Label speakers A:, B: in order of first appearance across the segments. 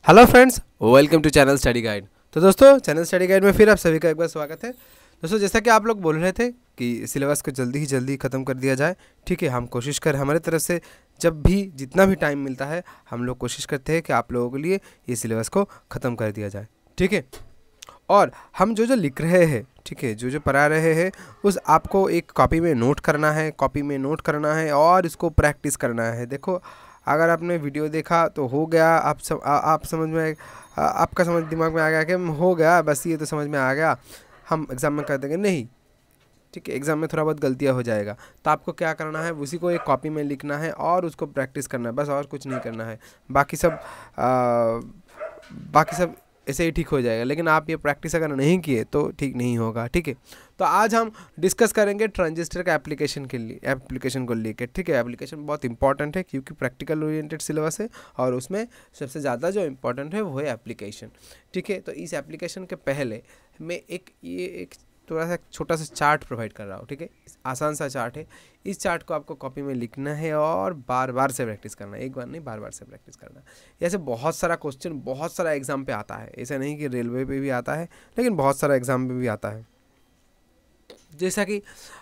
A: Hello friends, welcome to channel study guide. तो दोस्तों, channel study guide में फिर आप सभी का एक बार स्वागत है। दोस्तों, जैसा कि आप लोग बोल रहे थे कि सिलेबस को जल्दी ही जल्दी ख़त्म कर दिया जाए, ठीक है। हम कोशिश कर हमारे तरफ से जब भी जितना भी टाइम मिलता है हम लोग कोशिश करते हैं कि आप लोगों के लिए ये सिलेबस को ख़त्म कर दिया जाए, ठीक है। और हम जो जो लिख रहे हैं, ठीक है, जो जो पढ़ा रहे हैं उस आपको एक कॉपी में नोट करना है, और इसको प्रैक्टिस करना है। देखो, अगर आपने वीडियो देखा तो हो गया, आप समझ में आपका समझ दिमाग में आ गया कि हो गया, बस ये तो समझ में आ गया, हम एग्ज़ाम में कर देंगे, नहीं, ठीक है। एग्ज़ाम में थोड़ा बहुत गलतियाँ हो जाएगा, तो आपको क्या करना है, उसी को एक कॉपी में लिखना है और उसको प्रैक्टिस करना है, बस और कुछ नहीं करना है। बाकी सब ऐसे ही ठीक हो जाएगा, लेकिन आप ये प्रैक्टिस अगर नहीं किए तो ठीक नहीं होगा, ठीक है। तो आज हम डिस्कस करेंगे ट्रांजिस्टर का एप्लीकेशन को लेकर, ठीक है। एप्लीकेशन बहुत इंपॉर्टेंट है क्योंकि प्रैक्टिकल ओरिएंटेड सिलेबस है और उसमें सबसे ज़्यादा जो इम्पोर्टेंट है वो है एप्लीकेशन, ठीक है। तो इस एप्लीकेशन के पहले मैं एक थोड़ा सा छोटा सा चार्ट प्रोवाइड कर रहा हूँ, ठीक है। आसान सा चार्ट है, इस चार्ट को आपको कॉपी में लिखना है और बार बार से प्रैक्टिस करना है, एक बार नहीं, बार बार से प्रैक्टिस करना है। ऐसे बहुत सारा क्वेश्चन बहुत सारा एग्जाम पे आता है, ऐसा नहीं कि रेलवे पे भी आता है, लेकिन बहुत सारा एग्जाम पे भी आता है। जैसा कि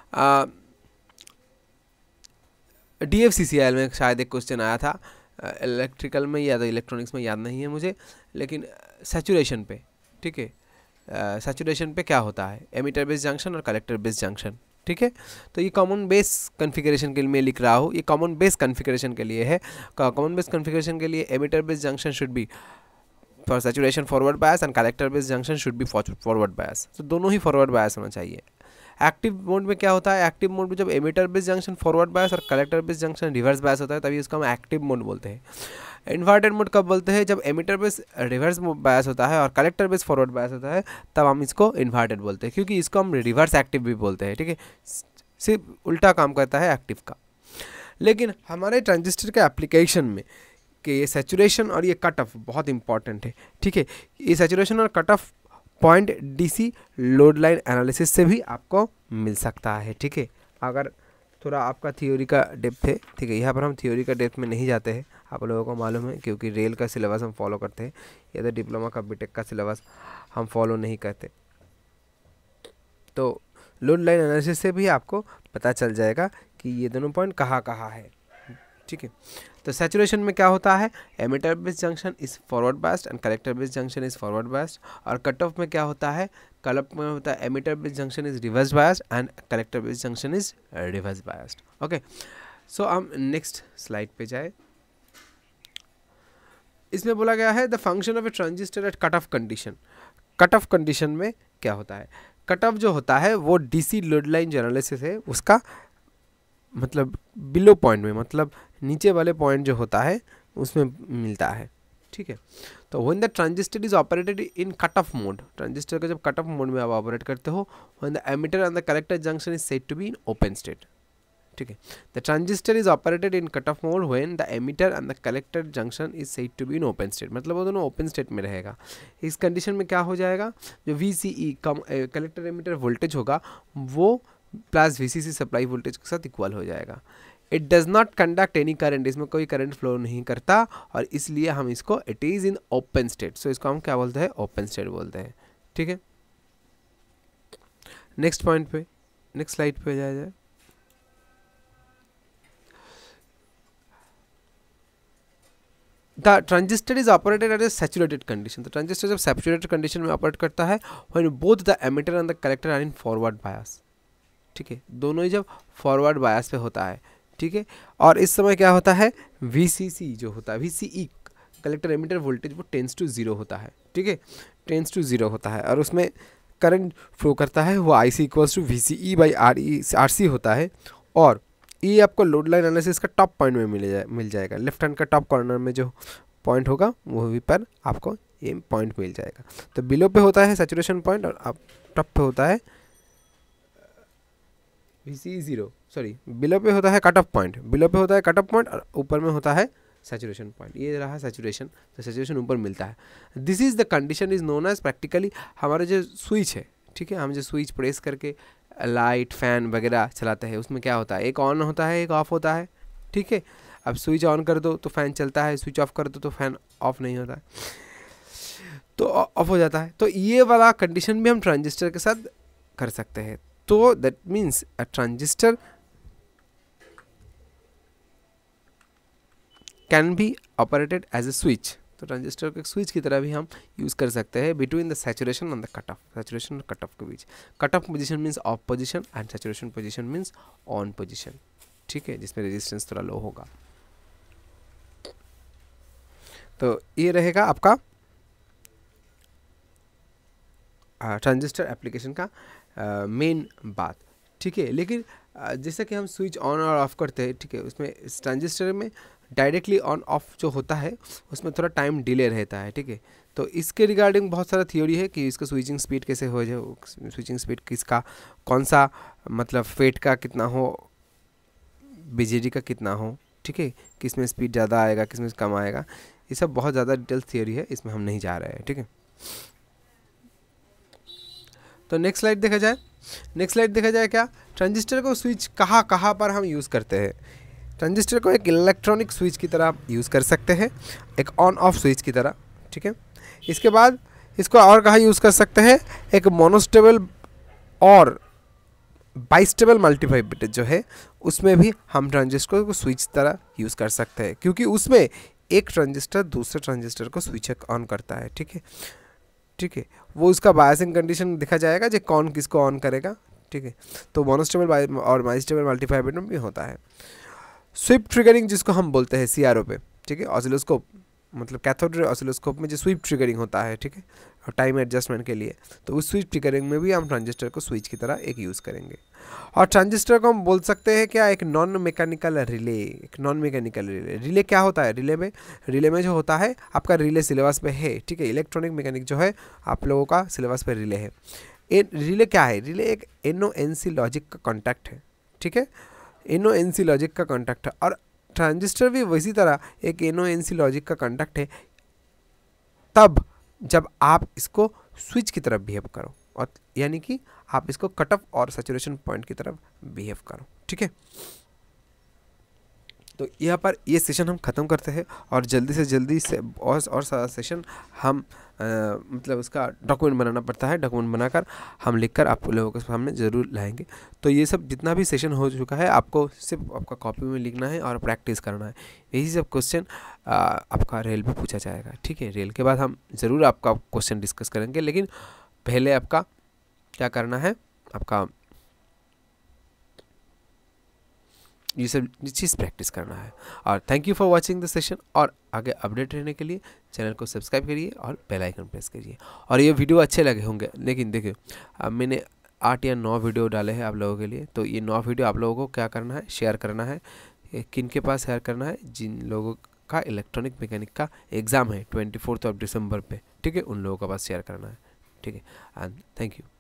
A: DFCCIL में शायद एक क्वेश्चन आया था, इलेक्ट्रिकल में या तो इलेक्ट्रॉनिक्स में, याद नहीं है मुझे, लेकिन सैचुरेशन पे, ठीक है। सैचुरेशन पे क्या होता है, एमिटर बेस जंक्शन और कलेक्टर बेस जंक्शन, ठीक है। तो ये कॉमन बेस कॉन्फ़िगरेशन के लिए मैं लिख रहा हूँ, ये कॉमन बेस कॉन्फ़िगरेशन के लिए है। कॉमन बेस कॉन्फ़िगरेशन के लिए emitter base junction should be for saturation forward bias and collector base junction should be forward bias. तो दोनों ही फॉरवर्ड बायस होना चाहिए। एक्टिव मोड में क्या होता है, एक्टिव मोड में जब emitter base junction forward bias और collector base junction reverse bias होता है तभी इसको हम एक्टिव मोड बोलते हैं। इन्वर्टेड मोड कब बोलते हैं, जब एमिटर बेस रिवर्स बायस होता है और कलेक्टर बेस फॉरवर्ड बायस होता है, तब हम इसको इन्वर्टेड बोलते हैं, क्योंकि इसको हम रिवर्स एक्टिव भी बोलते हैं, ठीक है। सिर्फ उल्टा काम करता है एक्टिव का। लेकिन हमारे ट्रांजिस्टर के एप्लीकेशन में कि ये सैचुरेशन और ये कट ऑफ बहुत इंपॉर्टेंट है, ठीक है। ये सैचुरेशन और cut off point DC load line analysis से भी आपको मिल सकता है, ठीक है। अगर थोड़ा आपका थ्योरी का डेप्थ है, ठीक है, यहाँ पर हम थ्योरी का डेप्थ में नहीं जाते हैं, आप लोगों को मालूम है, क्योंकि रेल का सिलेबस हम फॉलो करते हैं, या तो डिप्लोमा का बीटेक का सिलेबस हम फॉलो नहीं करते। तो लोड लाइन एनालिसिस से भी आपको पता चल जाएगा कि ये दोनों पॉइंट कहाँ कहाँ है, ठीक है। तो सैचुरेशन में क्या होता है, emitter base junction is forward biased and collector base junction is forward biased. और कट ऑफ में क्या होता है, कट ऑफ में होता है emitter base junction is reverse biased and collector base junction is reverse biased. Okay, so हम next slide पे जाए। इसमें बोला गया है the function of a transistor at cut off condition. Cut off condition में क्या होता है, कट ऑफ जो होता है वो DC लोड लाइन जो एनालिसिस है उसका मतलब बिलो पॉइंट में, मतलब नीचे वाले पॉइंट जो होता है उसमें मिलता है, ठीक है। तो when the transistor is operated in cut off mode, transistor का जब कट ऑफ मोड में आप ऑपरेट करते हो, when the emitter and the collector junction is said to be in open state, ठीक है। The transistor is operated in cut off mode when the emitter and the collector junction is said to be in open state, मतलब वो दोनों open state में रहेगा। इस condition में क्या हो जाएगा, जो VCE कलेक्टर एमिटर वोल्टेज होगा वो प्लस VCC सप्लाई वोल्टेज के साथ इक्वल हो जाएगा। It does not conduct any current, इसमें कोई करंट फ्लो नहीं करता, और इसलिए हम इसको it is in open state, so इसको हम क्या बोलते हैं, ओपन स्टेट बोलते हैं, ठीक है। नेक्स्ट पॉइंट पे, नेक्स्ट स्लाइड पे जाया जाए। The transistor is operated at a saturated condition. तो ट्रांजिस्टर जब सैचुरेटेड कंडीशन में ऑपरेट करता है when both the emitter and the collector are in forward bias, ठीक है, दोनों ही जब फॉरवर्ड बायस पे होता है, ठीक है। और इस समय क्या होता है, VCC जो होता है, VCE कलेक्टर एमिटर वोल्टेज वो टेंस टू 0 होता है, ठीक है, टेंस टू 0 होता है, और उसमें करंट फ्लो करता है वो IC इक्वल्स टू VCE/RC होता है। और ये आपको लोड लाइन एनालिसिस का टॉप पॉइंट में मिल जाएगा, लेफ्ट हैंड का टॉप कॉर्नर में जो पॉइंट होगा वो भी पर आपको ये पॉइंट मिल जाएगा। तो बिलो पे होता है सैचुरेशन पॉइंट और आप टॉप पे होता है VCE 0, सॉरी, बिलो पे होता है कट ऑफ पॉइंट, बिलो पे होता है कट ऑफ पॉइंट और ऊपर में होता है सैचुरेशन पॉइंट। ये रहा सैचुरेशन, तो सैचुरेशन ऊपर मिलता है। This is the condition is known as, practically हमारा जो स्विच है, ठीक है, हम जो स्विच प्रेस करके लाइट फैन वगैरह चलाते हैं उसमें क्या होता है, एक ऑन होता है एक ऑफ होता है, ठीक है। अब स्विच ऑन कर दो तो फैन चलता है, स्विच ऑफ कर दो तो फैन ऑफ नहीं होता है। तो ऑफ हो जाता है। तो ये वाला कंडीशन भी हम ट्रांजिस्टर के साथ कर सकते हैं। तो that means a transistor can be operated as a switch. तो ट्रांजिस्टर को एक स्विच की तरह भी हम यूज़ कर सकते हैं between the saturation and the cut off, saturation और कट ऑफ के बीच। Cut off position means off position and saturation position means on position, ठीक है, जिसमें रेजिस्टेंस थोड़ा लो होगा। तो ये रहेगा आपका ट्रांजिस्टर एप्लीकेशन का मेन बात, ठीक है। लेकिन जैसे कि हम स्विच ऑन और ऑफ करते हैं, ठीक है, उसमें इस ट्रांजिस्टर में डायरेक्टली ऑन ऑफ जो होता है उसमें थोड़ा टाइम डिले रहता है, ठीक है। तो इसके रिगार्डिंग बहुत सारा थ्योरी है कि इसका स्विचिंग स्पीड कैसे हो जाए, स्विचिंग स्पीड किसका कौन सा मतलब फेट का कितना हो, बीजेडी का कितना हो, ठीक है, किस में स्पीड ज़्यादा आएगा किस में कम आएगा, ये सब बहुत ज़्यादा डिटेल थ्योरी है, इसमें हम नहीं जा रहे हैं, ठीक है। तो नेक्स्ट स्लाइड देखा जाए। नेक्स्ट स्लाइड देखा जाए क्या, ट्रांजिस्टर को स्विच कहाँ पर हम यूज़ करते हैं। ट्रांजिस्टर को एक इलेक्ट्रॉनिक स्विच की तरह यूज़ कर सकते हैं, एक ऑन ऑफ स्विच की तरह, ठीक है। इसके बाद इसको और कहाँ यूज़ कर सकते हैं, एक मोनोस्टेबल और बाइस्टेबल मल्टीवाइब्रेटर जो है उसमें भी हम ट्रांजिस्टर को स्विच तरह यूज़ कर सकते हैं, क्योंकि उसमें एक ट्रांजिस्टर दूसरे ट्रांजिस्टर को स्विच ऑन करता है, ठीक है, ठीक है। वो उसका बायसिंग कंडीशन देखा जाएगा जो कौन किसको ऑन करेगा, ठीक है। तो मोनोस्टेबल और बाइस्टेबल मल्टीवाइब्रेटर में भी होता है। स्वीप ट्रिगरिंग जिसको हम बोलते हैं सीआरओ पे, ठीक है, ऑसिलोस्कोप मतलब कैथोड रे ऑसिलोस्कोप में जो स्वीप ट्रिगरिंग होता है, ठीक है, और टाइम एडजस्टमेंट के लिए, तो उस स्वीप ट्रिगरिंग में भी हम ट्रांजिस्टर को स्विच की तरह एक यूज़ करेंगे। और ट्रांजिस्टर को हम बोल सकते हैं क्या, एक नॉन मैकेनिकल रिले। एक नॉन मैकेनिकल रिले, रिले क्या होता है, रिले में जो होता है आपका रिले सिलेबस पे है, ठीक है, इलेक्ट्रॉनिक मैकेनिक जो है आप लोगों का सिलेबस पे रिले है। रिले क्या है, रिले एक NO-NC लॉजिक का कॉन्टैक्ट है, ठीक है, NO-NC लॉजिक का कॉन्टैक्ट है। और ट्रांजिस्टर भी वैसी तरह एक NO-NC लॉजिक का कॉन्टैक्ट है तब जब आप इसको स्विच की तरफ बिहेव करो, और यानी कि आप इसको कट ऑफ और सैचुरेशन पॉइंट की तरफ बिहेव करो, ठीक है। तो यहाँ पर ये सेशन हम ख़त्म करते हैं और जल्दी से जल्दी से और सारा सेशन हम मतलब उसका डॉक्यूमेंट बनाना पड़ता है, डॉक्यूमेंट बनाकर हम लिखकर आप लोगों के सामने ज़रूर लाएंगे। तो ये सब जितना भी सेशन हो चुका है आपको सिर्फ आपका कॉपी में लिखना है और प्रैक्टिस करना है। यही सब क्वेश्चन आपका रेल पे पूछा जाएगा, ठीक है। रेल के बाद हम ज़रूर आपका क्वेश्चन डिस्कस करेंगे, लेकिन पहले आपका क्या करना है, आपका ये सब चीज़ प्रैक्टिस करना है। और thank you for watching the session. और आगे अपडेट रहने के लिए चैनल को सब्सक्राइब करिए और बेल आइकन प्रेस करिए। और ये वीडियो अच्छे लगे होंगे, लेकिन देखिए अब मैंने 8 या 9 वीडियो डाले हैं आप लोगों के लिए, तो ये 9 वीडियो आप लोगों को क्या करना है, शेयर करना है। किन के पास शेयर करना है, जिन लोगों का इलेक्ट्रॉनिक मैकेनिक का एग्ज़ाम है 24 दिसंबर पे, ठीक है, उन लोगों के पास शेयर करना है, ठीक है। And thank you.